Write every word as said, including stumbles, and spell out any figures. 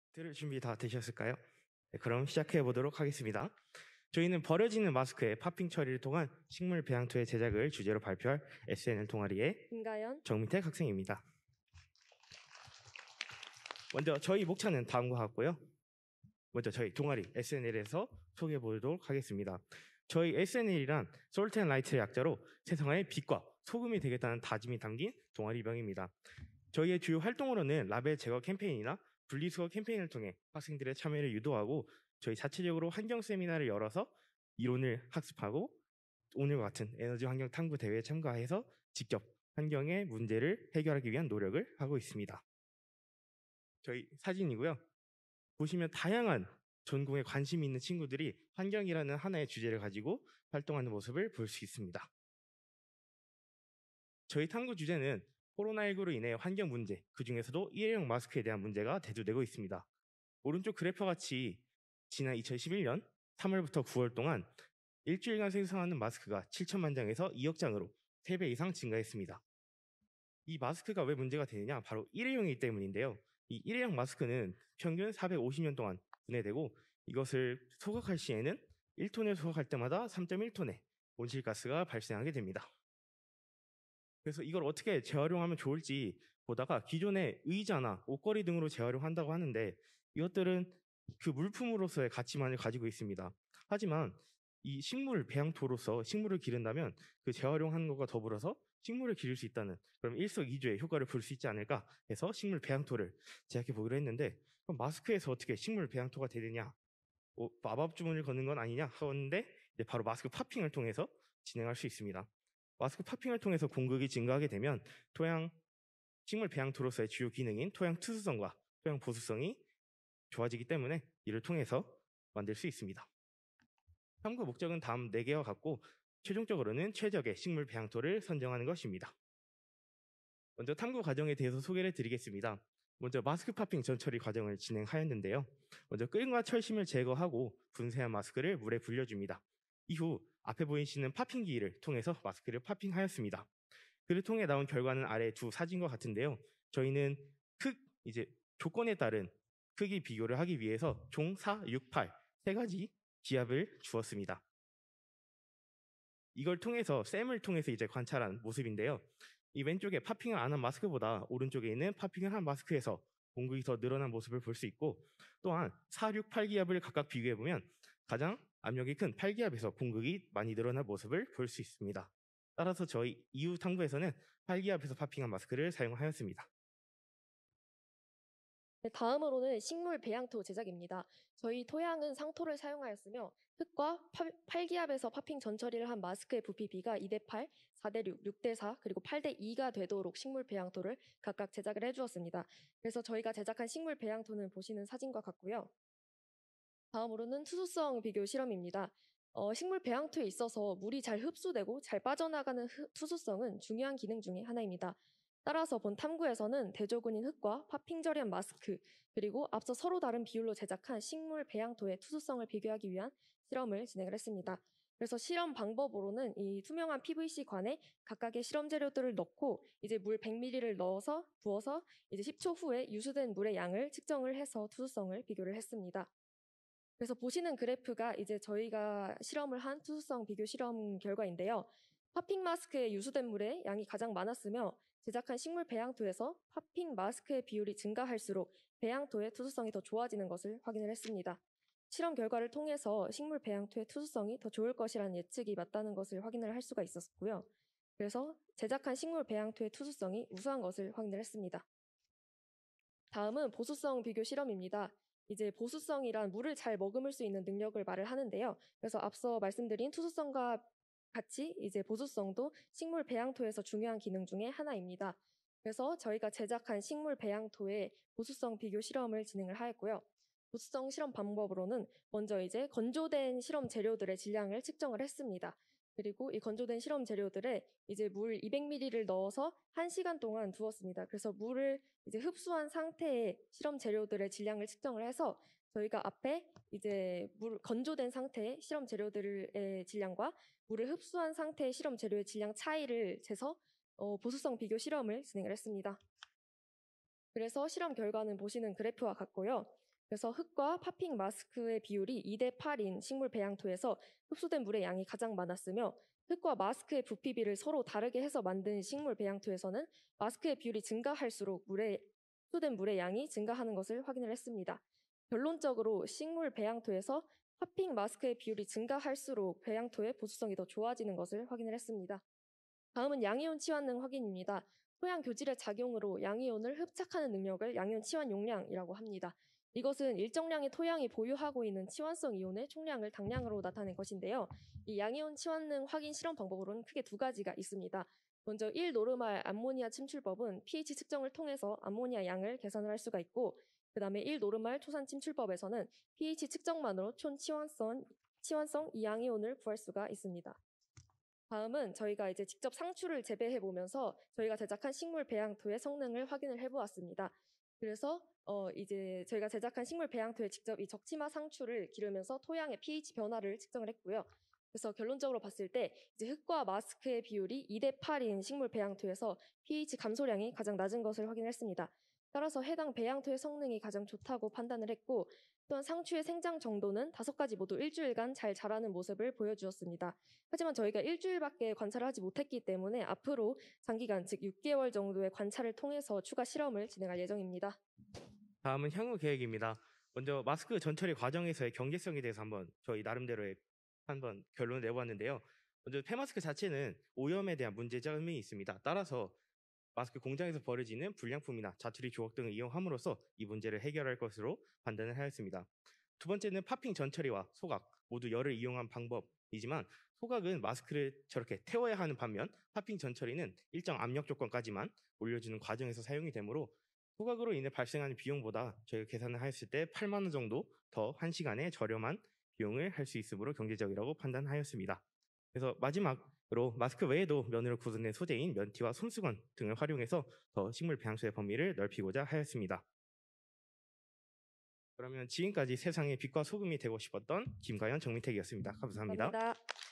들을 준비 다 되셨을까요? 네, 그럼 시작해 보도록 하겠습니다. 저희는 버려지는 마스크의 파핑 처리를 통한 식물 배양토의 제작을 주제로 발표할 에스엔엘 동아리의 김가연, 정민택 학생입니다. 먼저 저희 목차는 다음과 같고요. 먼저 저희 동아리 에스엔엘에서 소개해 보도록 하겠습니다. 저희 에스엔엘이란 솔트 앤 라이트의 약자로 세상의 빛과 소금이 되겠다는 다짐이 담긴 동아리명입니다. 저희의 주요 활동으로는 라벨 제거 캠페인이나 분리수거 캠페인을 통해 학생들의 참여를 유도하고 저희 자체적으로 환경 세미나를 열어서 이론을 학습하고 오늘과 같은 에너지 환경 탐구 대회에 참가해서 직접 환경의 문제를 해결하기 위한 노력을 하고 있습니다. 저희 사진이고요. 보시면 다양한 전공에 관심이 있는 친구들이 환경이라는 하나의 주제를 가지고 활동하는 모습을 볼 수 있습니다. 저희 탐구 주제는 코로나십구로 인해 환경 문제, 그 중에서도 일회용 마스크에 대한 문제가 대두되고 있습니다. 오른쪽 그래프와 같이 지난 이천십일 년 삼월부터 구월 동안 일주일간 생산하는 마스크가 칠천만 장에서 이억 장으로 세 배 이상 증가했습니다. 이 마스크가 왜 문제가 되느냐? 바로 일회용이기 때문인데요. 이 일회용 마스크는 평균 사백오십 년 동안 분해되고 이것을 소각할 시에는 일 톤을 소각할 때마다 삼 점 일 톤의 온실가스가 발생하게 됩니다. 그래서 이걸 어떻게 재활용하면 좋을지 보다가 기존의 의자나 옷걸이 등으로 재활용한다고 하는데 이것들은 그 물품으로서의 가치만을 가지고 있습니다. 하지만 이 식물 배양토로서 식물을 기른다면 그 재활용하는 것과 더불어서 식물을 기를 수 있다는 그럼 일석이조의 효과를 볼 수 있지 않을까 해서 식물 배양토를 제작해 보기로 했는데 그럼 마스크에서 어떻게 식물 배양토가 되느냐 어, 마법 주문을 거는 건 아니냐 하는데 이제 바로 마스크 파핑을 통해서 진행할 수 있습니다. 마스크 파핑을 통해서 공급이 증가하게 되면 토양 식물 배양토로서의 주요 기능인 토양 투수성과 토양 보수성이 좋아지기 때문에 이를 통해서 만들 수 있습니다. 탐구 목적은 다음 네 개와 같고 최종적으로는 최적의 식물 배양토를 선정하는 것입니다. 먼저 탐구 과정에 대해서 소개를 드리겠습니다. 먼저 마스크 파핑 전처리 과정을 진행하였는데요. 먼저 끈과 철심을 제거하고 분쇄한 마스크를 물에 불려줍니다. 이후 앞에 보이시는 파핑기를 통해서 마스크를 파핑하였습니다. 그를 통해 나온 결과는 아래 두 사진과 같은데요. 저희는 크 이제 조건에 따른 크기 비교를 하기 위해서 종, 사, 육, 팔 세 가지 기압을 주었습니다. 이걸 통해서 샘을 통해서 이제 관찰한 모습인데요. 이 왼쪽에 파핑을 안 한 마스크보다 오른쪽에 있는 파핑을 한 마스크에서 공급이 더 늘어난 모습을 볼 수 있고 또한 사, 육, 팔 기압을 각각 비교해 보면 가장 압력이 큰 팔 기압에서 공급이 많이 늘어난 모습을 볼 수 있습니다. 따라서 저희 이후 탐구에서는 팔 기압에서 파핑한 마스크를 사용하였습니다. 네, 다음으로는 식물 배양토 제작입니다. 저희 토양은 상토를 사용하였으며 흙과 팔 기압에서 파핑 전처리를 한 마스크의 부피 비가 이 대 팔, 사 대 육, 육 대 사, 그리고 팔 대 이가 되도록 식물 배양토를 각각 제작을 해주었습니다. 그래서 저희가 제작한 식물 배양토는 보시는 사진과 같고요. 다음으로는 투수성 비교 실험입니다. 어, 식물 배양토에 있어서 물이 잘 흡수되고 잘 빠져나가는 흡, 투수성은 중요한 기능 중에 하나입니다. 따라서 본 탐구에서는 대조군인 흙과 파핑 처리한 마스크, 그리고 앞서 서로 다른 비율로 제작한 식물 배양토의 투수성을 비교하기 위한 실험을 진행을 했습니다. 그래서 실험 방법으로는 이 투명한 피브이씨 관에 각각의 실험 재료들을 넣고 이제 물 백 밀리리터를 넣어서 부어서 이제 십 초 후에 유수된 물의 양을 측정을 해서 투수성을 비교를 했습니다. 그래서 보시는 그래프가 이제 저희가 실험을 한 투수성 비교 실험 결과인데요. 파핑 마스크의 유수된 물의 양이 가장 많았으며 제작한 식물 배양토에서 파핑 마스크의 비율이 증가할수록 배양토의 투수성이 더 좋아지는 것을 확인을 했습니다. 실험 결과를 통해서 식물 배양토의 투수성이 더 좋을 것이라는 예측이 맞다는 것을 확인을 할 수가 있었고요. 그래서 제작한 식물 배양토의 투수성이 우수한 것을 확인을 했습니다. 다음은 보수성 비교 실험입니다. 이제 보수성이란 물을 잘 머금을 수 있는 능력을 말을 하는데요. 그래서 앞서 말씀드린 투수성과 같이 이제 보수성도 식물 배양토에서 중요한 기능 중에 하나입니다. 그래서 저희가 제작한 식물 배양토의 보수성 비교 실험을 진행을 하였고요. 보수성 실험 방법으로는 먼저 이제 건조된 실험 재료들의 질량을 측정을 했습니다. 그리고 이 건조된 실험 재료들에 이제 물 이백 밀리리터를 넣어서 한 시간 동안 두었습니다. 그래서 물을 이제 흡수한 상태의 실험 재료들의 질량을 측정을 해서 저희가 앞에 이제 물 건조된 상태의 실험 재료들의 질량과 물을 흡수한 상태의 실험 재료의 질량 차이를 재서 어, 보수성 비교 실험을 진행을 했습니다. 그래서 실험 결과는 보시는 그래프와 같고요. 그래서 흙과 파핑 마스크의 비율이 이 대 팔인 식물 배양토에서 흡수된 물의 양이 가장 많았으며 흙과 마스크의 부피비를 서로 다르게 해서 만든 식물 배양토에서는 마스크의 비율이 증가할수록 물의 흡수된 물의 양이 증가하는 것을 확인을 했습니다. 결론적으로 식물 배양토에서 파핑 마스크의 비율이 증가할수록 배양토의 보수성이 더 좋아지는 것을 확인을 했습니다. 다음은 양이온 치환능 확인입니다. 토양 교질의 작용으로 양이온을 흡착하는 능력을 양이온 치환 용량이라고 합니다. 이것은 일정량의 토양이 보유하고 있는 치환성 이온의 총량을 당량으로 나타낸 것인데요. 이 양이온 치환능 확인 실험 방법으로는 크게 두 가지가 있습니다. 먼저 일 노르말 암모니아 침출법은 pH 측정을 통해서 암모니아 양을 계산을 할 수가 있고, 그 다음에 일 노르말 초산 침출법에서는 pH 측정만으로 촌 치환성, 치환성 이양이온을 구할 수가 있습니다. 다음은 저희가 이제 직접 상추를 재배해 보면서 저희가 제작한 식물 배양토의 성능을 확인을 해보았습니다. 그래서 어 이제 저희가 제작한 식물 배양토에 직접 이 적치마 상추를 기르면서 토양의 pH 변화를 측정을 했고요. 그래서 결론적으로 봤을 때 이제 흙과 마스크의 비율이 이 대 팔인 식물 배양토에서 pH 감소량이 가장 낮은 것을 확인했습니다. 따라서 해당 배양토의 성능이 가장 좋다고 판단을 했고, 또한 상추의 생장 정도는 다섯 가지 모두 일주일간 잘 자라는 모습을 보여주었습니다. 하지만 저희가 일주일밖에 관찰을 하지 못했기 때문에 앞으로 장기간, 즉 육 개월 정도의 관찰을 통해서 추가 실험을 진행할 예정입니다. 다음은 향후 계획입니다. 먼저 마스크 전처리 과정에서의 경제성에 대해서 한번 저희 나름대로의 한번 결론을 내보았는데요. 먼저 폐마스크 자체는 오염에 대한 문제점이 있습니다. 따라서 마스크 공장에서 벌어지는 불량품이나 자투리 조각 등을 이용함으로써 이 문제를 해결할 것으로 판단을 하였습니다. 두 번째는 파핑 전처리와 소각 모두 열을 이용한 방법이지만, 소각은 마스크를 저렇게 태워야 하는 반면 파핑 전처리는 일정 압력 조건까지만 올려주는 과정에서 사용이 되므로 소각으로 인해 발생하는 비용보다 저희가 계산을 하였을 때 팔만 원 정도 더 한 시간에 저렴한 비용을 할 수 있으므로 경제적이라고 판단하였습니다. 그래서 마지막으로 마스크 외에도 면으로 구성된 소재인 면티와 손수건 등을 활용해서 더 식물 배양토의 범위를 넓히고자 하였습니다. 그러면 지금까지 세상의 빛과 소금이 되고 싶었던 김가연 정민택이었습니다. 감사합니다. 감사합니다.